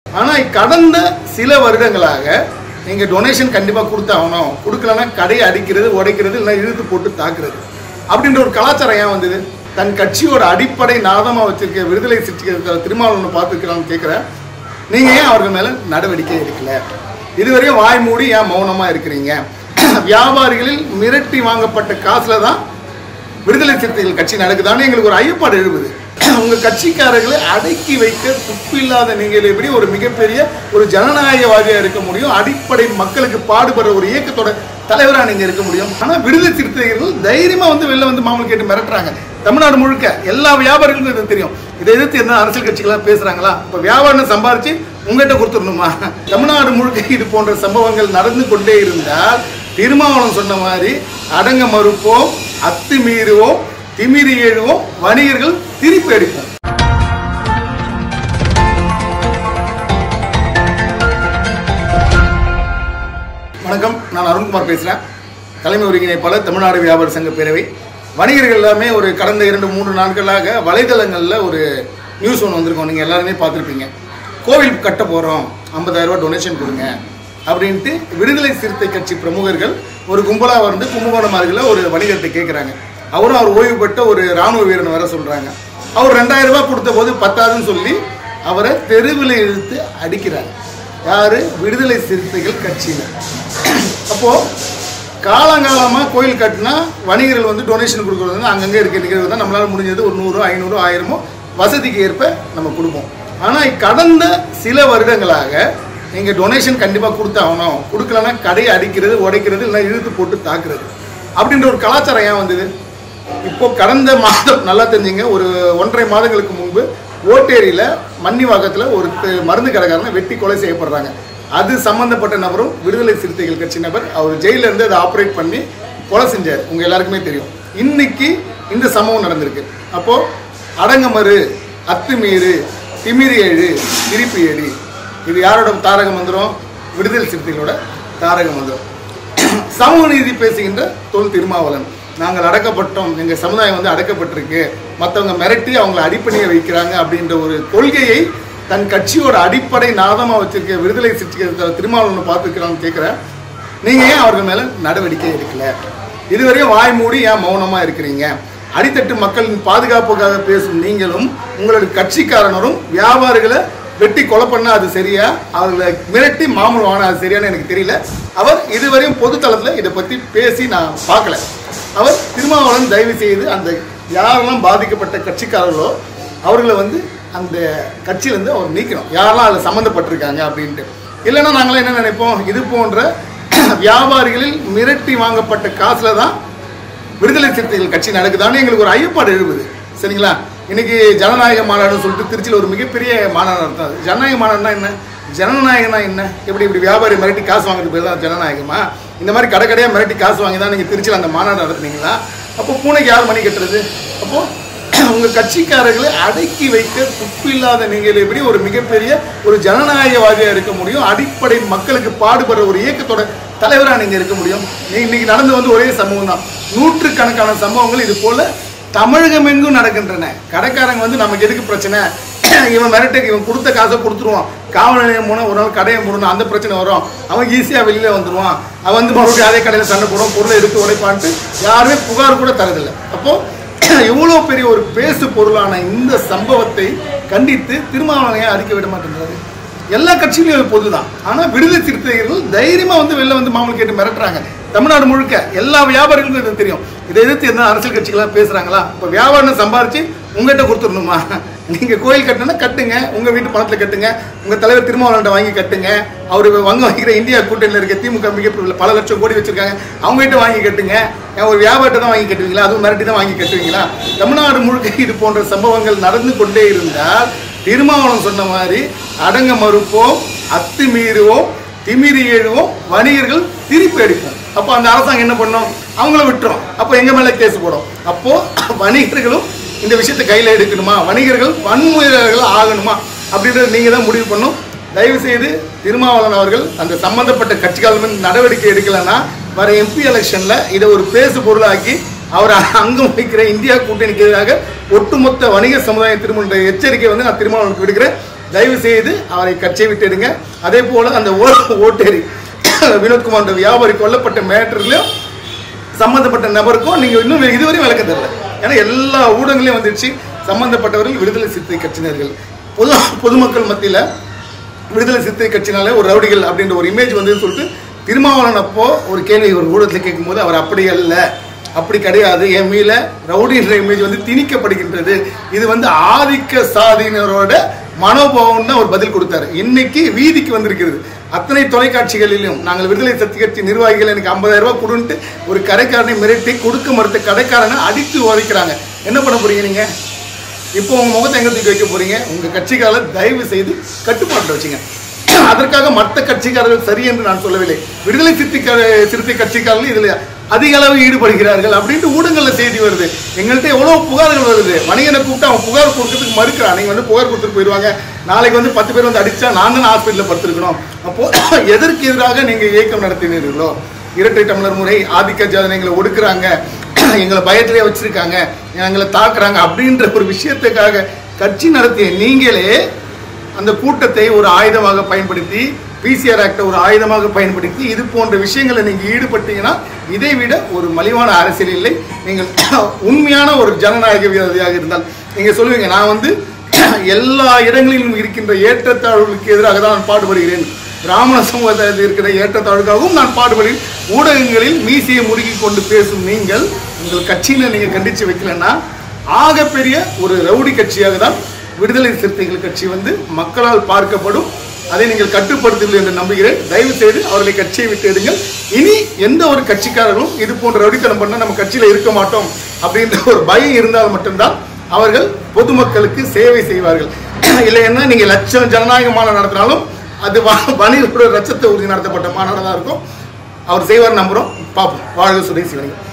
ஆனால் கடந்த சில வருடங்களாக நீங்கள் டொனேஷன் கண்டிப்பாக கொடுத்தாகணும், கொடுக்கலன்னா கடையை அடிக்கிறது, உடைக்கிறது, இல்லை இழுத்து போட்டு தாக்குறது அப்படின்ற ஒரு கலாச்சாரம் ஏன் வந்தது? தன் கட்சியோட அடிப்படை நாதமாக வச்சிருக்க விடுதலை சிறுத்தைகள் திருமாவளவனை பார்த்துருக்கிறான்னு கேட்குறேன். நீங்கள் ஏன் அவர்கள் மேலே நடவடிக்கை எடுக்கல? இதுவரையும் வாய் மூடி ஏன் மௌனமாக இருக்கிறீங்க? வியாபாரிகளில் மிரட்டி வாங்கப்பட்ட காசில் தான் விடுதலை சிறுத்தைகள் கட்சி நடக்குதான்னு எங்களுக்கு ஒரு ஐயப்பாடு எழுப்புது. உங்கள் கட்சிக்காரர்களை அடக்கி வைக்க துப்பில்லாத நீங்கள் எப்படி ஒரு மிகப்பெரிய ஒரு ஜனநாயகவாதியாக இருக்க முடியும்? அடிப்படை மக்களுக்கு பாடுபடுற ஒரு இயக்கத்தோட தலைவராக நீங்கள் இருக்க முடியும். ஆனால் விடுதலை சிறுத்தைகள் தைரியமாக வந்து வெளில வந்து மாமூல் கேட்டு மிரட்டுறாங்க. தமிழ்நாடு முழுக்க எல்லா வியாபாரிகளுக்கும் இது தெரியும். இதை எதிர்த்து என்ன அரசியல் கட்சிகளாக பேசுகிறாங்களா? இப்போ வியாபாரம் சம்பாரிச்சு உங்கள்கிட்ட கொடுத்துடணுமா? தமிழ்நாடு முழுக்க இது போன்ற சம்பவங்கள் நடந்து கொண்டே இருந்தால் திருமாவளவன் சொன்ன மாதிரி அடங்க மறுப்போம், அத்துமீறுவோம், திமிரி எழுவோம், வணிகர்கள் திருப்பி அடிப்போம். வணக்கம், நான் அருண்குமார் பேசுகிறேன். தலைமை ஒருங்கிணைப்பாளர் தமிழ்நாடு வியாபார சங்க பேரவை. வணிகர்கள் எல்லாமே ஒரு கடந்த 2-3 நாட்களாக வலைதளங்களில் ஒரு நியூஸ் ஒன்று வந்திருக்கோம். நீங்கள் எல்லாருமே பார்த்துருப்பீங்க. கோவில் கட்ட போகிறோம், 50,000 ரூபா டொனேஷன் கொடுங்க அப்படின்ட்டு விடுதலை சிறுத்தை கட்சி பிரமுகர்கள் ஒரு கும்பலாக வந்து கும்பகோணம் அருகில் ஒரு வணிகர்கிட்ட கேட்குறாங்க. அவரும் அவர் ஓய்வு பெற்ற ஒரு இராணுவ வீரன் வர சொல்கிறாங்க. அவர் 2,000 ரூபாய் கொடுத்த போது பத்தாதுன்னு சொல்லி அவரை தெருவில் இழுத்து அடிக்கிறாங்க. யார்? விடுதலை சிறுத்தைகள் கட்சியில். அப்போது காலங்காலமாக கோயில் கட்டினா வணிகர்கள் வந்து டொனேஷன் கொடுக்குறது வந்து அங்கங்கே இருக்க நிகழ்வு தான். நம்மளால் முடிஞ்சது ஒரு 100, 500, 1000 வசதிக்கு ஏற்ப நம்ம கொடுப்போம். ஆனால் கடந்த சில வருடங்களாக நீங்கள் டொனேஷன் கண்டிப்பாக கொடுத்தாகணும், கொடுக்கலன்னா கடையை அடிக்கிறது, உடைக்கிறது, இல்லை இழுத்து போட்டு தாக்குறது அப்படின்ற ஒரு கலாச்சாரம் ஏன் வந்தது? இப்போ கடந்த மாதம் நல்லா தெரிஞ்சுங்க, ஒரு 1.5 மாதங்களுக்கு முன்பு ஓட்டேரியில் மன்னிவாக்கத்தில் ஒரு மருந்து கடைக்காரனை வெட்டி கொலை செய்யப்படுறாங்க. அது சம்மந்தப்பட்ட நபரும் விடுதலை சிறுத்தைகள் கட்சி நபர். அவர் ஜெயிலிருந்து அதை ஆப்ரேட் பண்ணி கொலை செஞ்சார். உங்கள் எல்லாருக்குமே தெரியும். இன்னைக்கு இந்த சம்பவம் நடந்திருக்கு. அப்போது அடங்கமறு, அத்துமீறு, திமிரி ஏழு, திருப்பி ஏழு, இது யாரோட தாரக மந்திரம்? விடுதலை சிறுத்தைகளோட தாரக மந்திரம். சமூக நீதி பேசுகின்ற தொல் திருமாவளவன், நாங்கள் அடக்கப்பட்டோம், எங்கள் சமுதாயம் வந்து அடக்கப்பட்டிருக்கு, மற்றவங்க மிரட்டி அவங்களை அடிப்பணிய வைக்கிறாங்க அப்படின்ற ஒரு கொள்கையை தன் கட்சியோட அடிப்படை நாதமாக வச்சிருக்க விடுதலை சிறுத்தைகள் திருமாவளவனை பார்த்துருக்கிறான்னு கேட்குறேன். நீங்கள் ஏன் அவர்கள் மேலே நடவடிக்கை எடுக்கல? இதுவரையும் வாய் மூடி ஏன் மௌனமாக இருக்கிறீங்க? அடித்தட்டு மக்களின் பாதுகாப்புக்காக பேசும் நீங்களும் உங்களுடைய கட்சிக்காரனரும் வியாபாரிகளை வெட்டி கொலை பண்ணால் அது சரியா? அவர்களை மிரட்டி மாமூல் வாங்கினா அது சரியானு எனக்கு தெரியல. அவர் இதுவரையும் பொதுத்தளத்தில் இதை பற்றி பேசி நான் பார்க்கல. அவர் திருமாவளவன் தயவு செய்து அந்த யாரெல்லாம் பாதிக்கப்பட்ட கட்சிக்காரர்களோ அவர்களை வந்து அந்த கட்சியிலேருந்து அவர் நீக்கணும், யாரெல்லாம் அதில் சம்மந்தப்பட்டிருக்காங்க அப்படின்ட்டு. இல்லைன்னா நாங்களாம் என்ன நினைப்போம்? இது போன்ற வியாபாரிகளில் மிரட்டி வாங்கப்பட்ட காசில் தான் விடுதலை சிறுத்தைகள் கட்சி நடக்குதான்னு எங்களுக்கு ஒரு ஐயப்பாடு எழுப்புது. சரிங்களா? இன்னைக்கு ஜனநாயக மாநாடுன்னு சொல்லிட்டு திருச்சியில் ஒரு மிகப்பெரிய மாநாடு நடத்தாது. ஜனநாயக மாநாடுனா என்ன? ஜனநாயகம்னா என்ன? இப்படி வியாபாரி மிரட்டி காசு வாங்கிட்டு போய் தான் ஜனநாயகமா? இந்த மாதிரி கடைக்கடையாக மிரட்டி காசு வாங்கி தான் நீங்கள் திருச்சியில் அந்த மாநாடு நடத்துனீங்களா? அப்போ பூனைக்கு யார் மணி கட்டுறது? அப்போது உங்கள் கட்சிக்காரர்களை அடக்கி வைக்க துப்பில்லாத நீங்கள் எப்படி ஒரு மிகப்பெரிய ஒரு ஜனநாயகவாதியாக இருக்க முடியும்? அடிப்படை மக்களுக்கு பாடுபடுற ஒரு இயக்கத்தோட தலைவராக நீங்கள் இருக்க முடியும்? இன்னைக்கு நடந்து வந்து ஒரே சம்பவம் தான். 100கணக்கான சம்பவங்கள் இது போல் தமிழகம் எங்கும் நடக்கின்றன. கடைக்காரங்க வந்து நமக்கு எதுக்கு பிரச்சனை? இவன் மிரட்டுக்கு இவன் கொடுத்த காசை கொடுத்துருவான், காவல் நிலையம் போனால் ஒரு நாள் கடையை மூடணும், அந்த பிரச்சனை வரும், அவன் ஈஸியாக வெளியில் வந்துடுவான், அவன் வந்து மறுபடியும் அதே கடையில் சண்டை போடுவான், பொருளை எடுத்து உடைப்பான்ட்டு யாருமே புகார் கூட தரதில்லை. அப்போது இவ்வளோ பெரிய ஒரு பேசு பொருளான இந்த சம்பவத்தை கண்டித்து திருமாவளவன் அறிக்கை விட மாட்டேங்கிறாரு. எல்லா கட்சியிலும் பொதுதான். ஆனால் விடுதலை சிறுத்தைகள் தைரியமாக வந்து வெளில வந்து மாமூல் கேட்டு மிரட்டுறாங்க. தமிழ்நாடு முழுக்க எல்லா வியாபாரிகளுக்கும் இது தெரியும். இதை எதிர்த்து என்ன அரசியல் கட்சிகளாக பேசுகிறாங்களா? இப்போ வியாபாரம் சம்பாரிச்சு உங்கள்கிட்ட கொடுத்துடணுமா? நீங்கள் கோயில் கட்டினா கட்டுங்க, உங்கள் வீட்டு பணத்தில் கட்டுங்க, உங்கள் தலைவர் திருமாவளவன்ட்ட வாங்கி கட்டுங்க, அவர் வங்க வைக்கிற இந்தியா கூட்டணியில் இருக்க திமுக மிகப்பெரிய பல லட்சம் கோடி வச்சுருக்காங்க, அவங்ககிட்ட வாங்கி கட்டுங்க. ஒரு வியாபாரத்தை தான் வாங்கி கட்டுவீங்களா? அதுவும் மிரட்டி தான் வாங்கி கட்டுவீங்களா? தமிழ்நாடு முழுக்க இது போன்ற சம்பவங்கள் நடந்து கொண்டே இருந்தால் திருமாவளவன் சொன்ன மாதிரி அடங்க மறுப்போம், அத்துமீறுவோம், திமிரி எழுவோம், வணிகர்கள் திருப்பி அடிப்போம். அப்போ அந்த அரசாங்கம் என்ன பண்ணும்? அவங்கள விட்டுரும். அப்போ எங்கள் மேலே கேஸ் போடும். அப்போது வணிகர்களும் இந்த விஷயத்தை கையில் எடுக்கணுமா? வணிகர்கள் வன்முறையாளர்கள் ஆகணுமா? அப்படின்றது நீங்கள் தான் முடிவு பண்ணும். தயவுசெய்து திருமாவளவன் அவர்கள் அந்த சம்பந்தப்பட்ட கட்சிகள் நடவடிக்கை எடுக்கலைன்னா வர எம்பி எலெக்ஷனில் இதை ஒரு பேசு பொருளாக்கி அவர் அங்கம் வைக்கிற இந்தியா கூட்டணிக்கு எதிராக ஒட்டுமொத்த வணிக சமுதாயம் திருமண எச்சரிக்கை வந்து நான் திருமாவளவனுக்கு விடுக்கிறேன். தயவு செய்து அவரை கட்சியை விட்டுடுங்க. அதே போல அந்த ஓட்டேரி வினோத்குமார் வியாபாரி கொல்லப்பட்ட மேட்டர்லயும் சம்பந்தப்பட்ட நபருக்கும் நீங்க இன்னும் இதுவரையும் விளக்கம் தரல. ஏன்னா எல்லா ஊடகங்களையும் வந்துடுச்சு. சம்பந்தப்பட்டவர்கள் விடுதலை சிறுத்தை கட்சியினர்கள். பொதுமக்கள் மத்தியில் விடுதலை சிறுத்தை கட்சினாலே ஒரு ரவுடிகள் அப்படின்ற ஒரு இமேஜ் வந்து சொல்லிட்டு திருமாவளவன் அப்போ ஒரு கேள்வி ஒரு ஊடகத்தில் கேட்கும்போது அவர் அப்படி அல்ல, அப்படி கிடையாது, என் மீல ரவுடின்ற இமேஜ் வந்து திணிக்கப்படுகின்றது, இது வந்து ஆதிக்க சாதியினரோட மனோபாவம்னு ஒரு பதில் கொடுத்தாரு. இன்னைக்கு வீதிக்கு வந்திருக்கிறது. அத்தனை தொலைக்காட்சிகளிலும் நாங்கள் விடுதலை சிறுத்தை கட்சி நிர்வாகிகள் எனக்கு 50,000 ரூபாய் கொடுன்ட்டு ஒரு கடைக்காரனை மிரட்டி கொடுக்க மறுத்த கடைக்காரனை அடித்து உதைக்கிறாங்க. என்ன பண்ண போறீங்க நீங்க? இப்போ உங்க முகத்தை எங்க தூக்கி வைக்க போறீங்க? உங்க கட்சிக்காரர் தயவு செய்து கட்டுப்பாட்டில் வச்சுங்க. அதற்காக மற்ற கட்சிக்காரர்கள் சரி என்று நான் சொல்லவில்லை. விடுதலை சிறுத்தை கட்சிக்காரர்கள் இதுல அதிக அளவு ஈடுபடுகிறார்கள் அப்படின்ட்டு ஊடகங்கள்ல செய்தி வருது. எங்கள்கிட்ட எவ்வளவு புகார்கள் வருது. வணிகனை கூப்பிட்டு அவன் புகார் கொடுக்கறதுக்கு மறுக்கிறான். நீங்க வந்து புகார் கொடுத்துட்டு போயிடுவாங்க, நாளைக்கு வந்து 10 பேர் வந்து அடிச்சா நான் தான் ஹாஸ்பிட்டலில் படுத்திருக்கணும். அப்போ எதற்கு எதிராக நீங்க இயக்கம் நடத்தினீர்களோ, இரட்டை டம்ளர் முறை, ஆதிக்க ஜாதனை எங்களை ஒடுக்குறாங்க, எங்களை பயத்திலே வச்சிருக்காங்க, எங்களை தாக்குறாங்க அப்படின்ற ஒரு விஷயத்துக்காக கட்சி நடத்திய நீங்களே அந்த கூட்டத்தை ஒரு ஆயுதமாக பயன்படுத்தி, பிசிஆர் ஆக்டை ஒரு ஆயுதமாக பயன்படுத்தி இது போன்ற விஷயங்களை நீங்க ஈடுபட்டீங்கன்னா இதை விட ஒரு மலிவான அரசியல் இல்லை. நீங்கள் உண்மையான ஒரு ஜனநாயகவாதியாக இருந்தால் நீங்க சொல்லுவீங்க, நான் வந்து எல்லா இடங்களிலும் இருக்கின்ற ஏற்றத்தாழ்வுகளுக்கு எதிராக தான் நான் பாடுபடுகிறேன், பிராமண சமூகத்தில் இருக்கிற ஏற்றத்தாழ்வுக்காகவும் நான் பாடுபடுகிறேன். ஊடகங்களில் மீசையை முறுக்கி கொண்டு பேசும் நீங்கள் உங்கள் கட்சியில நீங்க கண்டிச்சு வைக்கலன்னா ஆகப்பெரிய ஒரு ரவுடி கட்சியாக தான் விடுதலை சிறுத்தைகள் கட்சி வந்து மக்களால் பார்க்கப்படும். அதை நீங்கள் கட்டுப்படுத்துவீர்கள் என்று நம்புகிறேன். தயவு செய்து அவர்களை கட்சியை விட்டு எடுங்கள். இனி எந்த ஒரு கட்சிக்காரர்களும் இது போன்ற ரவுடித்தனம் பண்ண நம்ம கட்சியில இருக்க மாட்டோம் அப்படின்ற ஒரு பயம் இருந்தால் மட்டும்தான் அவர்கள் பொதுமக்களுக்கு சேவை செய்வார்கள். இல்லைன்னா நீங்க லட்சம் ஜனநாயக மாநாடு நடத்தினாலும் அது வணிகரோட லட்சத்தை உறுதி நடத்தப்பட்ட மாநாடு தான் இருக்கும். அவர் செய்வார் நம்புறோம். பார்ப்போம். வாழ்க சுதேசி வணிகம்.